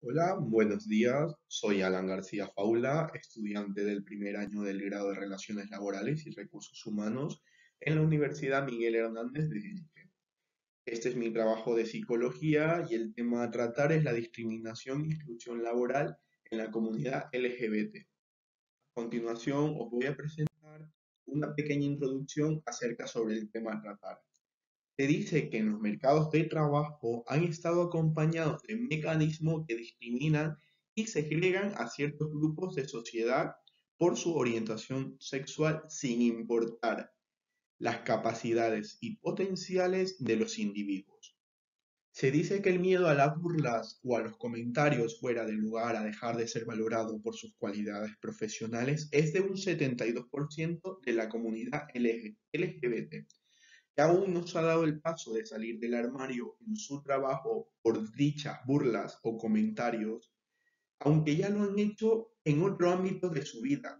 Hola, buenos días. Soy Alan García Faula, estudiante del primer año del grado de Relaciones Laborales y Recursos Humanos en la Universidad Miguel Hernández de Elche. Este es mi trabajo de psicología y el tema a tratar es la discriminación y exclusión laboral en la comunidad LGBT. A continuación, os voy a presentar una pequeña introducción acerca sobre el tema a tratar. Se dice que en los mercados de trabajo han estado acompañados de mecanismos que discriminan y segregan a ciertos grupos de sociedad por su orientación sexual sin importar las capacidades y potenciales de los individuos. Se dice que el miedo a las burlas o a los comentarios fuera de lugar a dejar de ser valorado por sus cualidades profesionales es de un 72% de la comunidad LGBT que aún no se ha dado el paso de salir del armario en su trabajo por dichas burlas o comentarios, aunque ya lo han hecho en otro ámbito de su vida.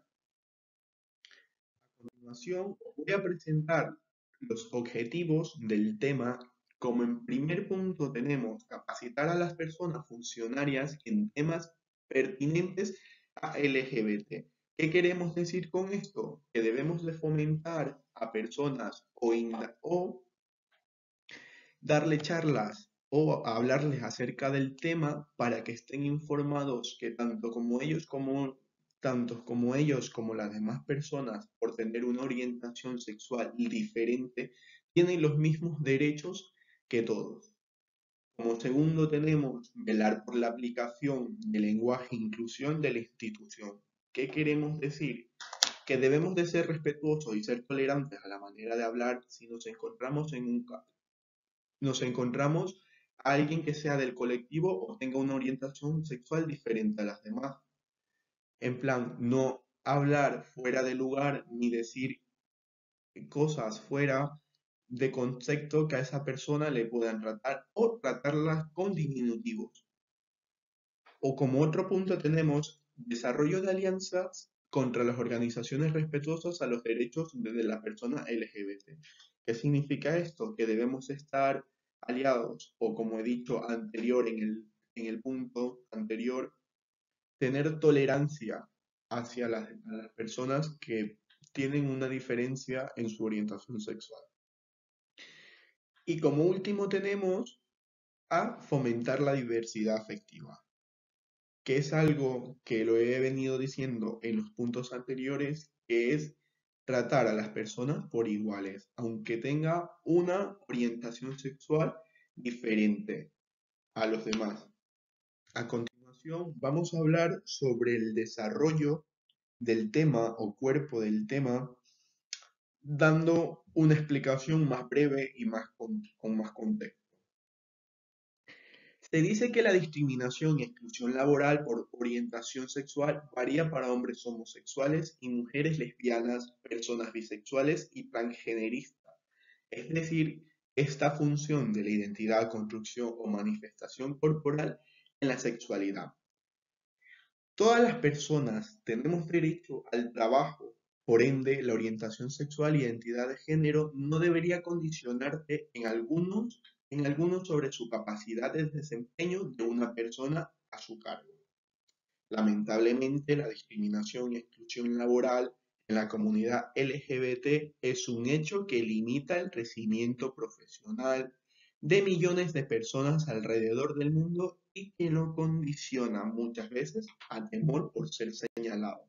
A continuación, os voy a presentar los objetivos del tema. Como en primer punto tenemos capacitar a las personas funcionarias en temas pertinentes a LGBT. ¿Qué queremos decir con esto? Que debemos de fomentar a personas o darle charlas o hablarles acerca del tema para que estén informados que tantos como ellos como las demás personas por tener una orientación sexual diferente tienen los mismos derechos que todos. Como segundo tenemos velar por la aplicación del lenguaje e inclusión de la institución. ¿Qué queremos decir? Que debemos de ser respetuosos y ser tolerantes a la manera de hablar si nos encontramos a alguien que sea del colectivo o tenga una orientación sexual diferente a las demás. En plan, no hablar fuera de lugar ni decir cosas fuera de concepto que a esa persona le puedan tratar o tratarlas con diminutivos. O como otro punto tenemos desarrollo de alianzas contra las organizaciones respetuosas a los derechos de la persona LGBT. ¿Qué significa esto? Que debemos estar aliados o como he dicho anterior en el punto anterior, tener tolerancia hacia a las personas que tienen una diferencia en su orientación sexual. Y como último tenemos a fomentar la diversidad afectiva, que es algo que lo he venido diciendo en los puntos anteriores, que es tratar a las personas por iguales, aunque tenga una orientación sexual diferente a los demás. A continuación, vamos a hablar sobre el desarrollo del tema o cuerpo del tema, dando una explicación más breve y con más contexto. Se dice que la discriminación y exclusión laboral por orientación sexual varía para hombres homosexuales y mujeres lesbianas, personas bisexuales y transgeneristas. Es decir, esta función de la identidad, construcción o manifestación corporal en la sexualidad. Todas las personas tenemos derecho al trabajo, por ende, la orientación sexual y identidad de género no debería condicionarte en algunos sobre su capacidad de desempeño de una persona a su cargo. Lamentablemente, la discriminación y exclusión laboral en la comunidad LGBT es un hecho que limita el crecimiento profesional de millones de personas alrededor del mundo y que lo condiciona muchas veces a temor por ser señalado.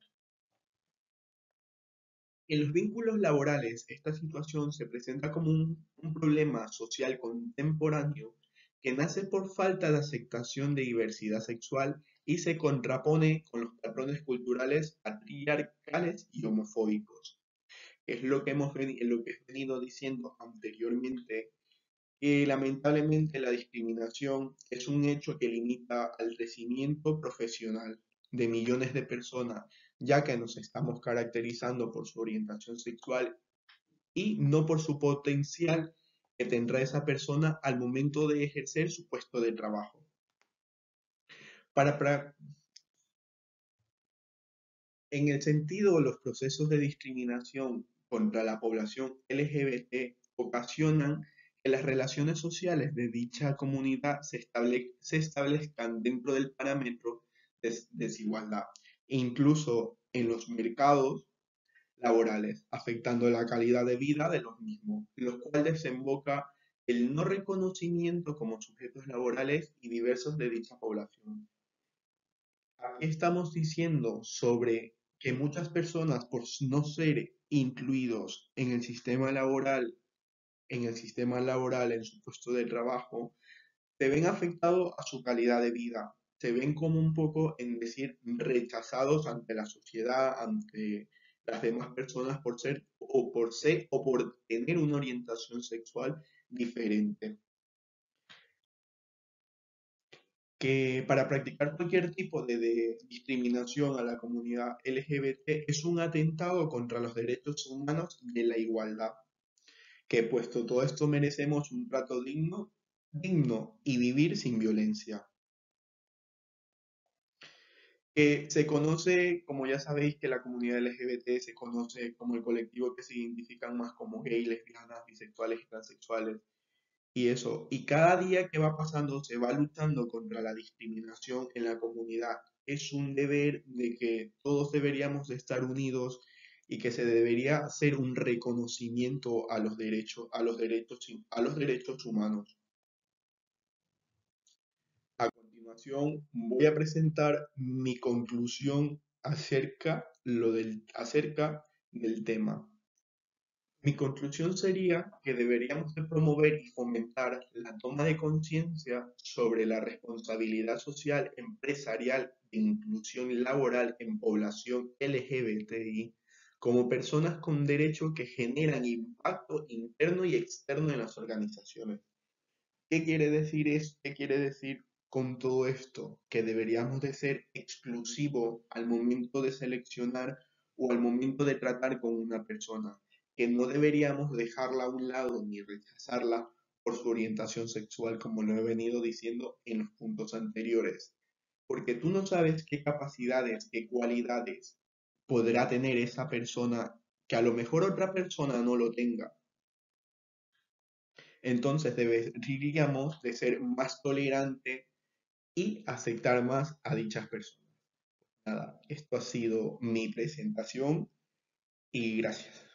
En los vínculos laborales, esta situación se presenta como un problema social contemporáneo que nace por falta de aceptación de diversidad sexual y se contrapone con los patrones culturales patriarcales y homofóbicos. Es lo que he venido diciendo anteriormente, que lamentablemente la discriminación es un hecho que limita al crecimiento profesional de millones de personas, ya que nos estamos caracterizando por su orientación sexual y no por su potencial que tendrá esa persona al momento de ejercer su puesto de trabajo. Para, pra- en el sentido, los procesos de discriminación contra la población LGBT ocasionan que las relaciones sociales de dicha comunidad se establezcan dentro del parámetro de desigualdad, e incluso en los mercados laborales, afectando la calidad de vida de los mismos, lo cual desemboca el no reconocimiento como sujetos laborales y diversos de dicha población. Aquí estamos diciendo sobre que muchas personas, por no ser incluidos en su puesto de trabajo, se ven afectados a su calidad de vida, se ven como un poco, en decir, rechazados ante la sociedad, ante las demás personas por por tener una orientación sexual diferente. Que para practicar cualquier tipo de discriminación a la comunidad LGBT es un atentado contra los derechos humanos de la igualdad, que puesto todo esto merecemos un trato digno y vivir sin violencia. Que se conoce, como ya sabéis, que la comunidad LGBT se conoce como el colectivo que se identifican más como gays, lesbianas, bisexuales y transexuales. Y eso, y cada día que va pasando se va luchando contra la discriminación en la comunidad. Es un deber de que todos deberíamos de estar unidos y que se debería hacer un reconocimiento a los derechos, a los derechos humanos. A continuación, voy a presentar mi conclusión acerca del tema. Mi conclusión sería que deberíamos de promover y fomentar la toma de conciencia sobre la responsabilidad social empresarial e inclusión laboral en población LGBTI como personas con derecho que generan impacto interno y externo en las organizaciones. ¿Qué quiere decir con todo esto? Que deberíamos de ser exclusivos al momento de seleccionar o al momento de tratar con una persona, que no deberíamos dejarla a un lado ni rechazarla por su orientación sexual, como lo he venido diciendo en los puntos anteriores, porque tú no sabes qué capacidades, qué cualidades podrá tener esa persona que a lo mejor otra persona no lo tenga. Entonces deberíamos de ser más tolerantes y aceptar más a dichas personas. Nada, esto ha sido mi presentación y gracias.